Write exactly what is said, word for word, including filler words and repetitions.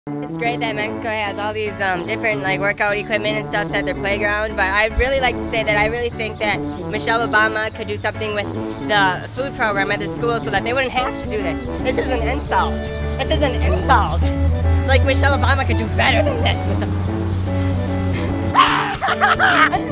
It's great that Mexico has all these um, different like workout equipment and stuff at their playground, but I'd really like to say that I really think that Michelle Obama could do something with the food program at their school so that they wouldn't have to do this. This is an insult. This is an insult. Like Michelle Obama could do better than this with the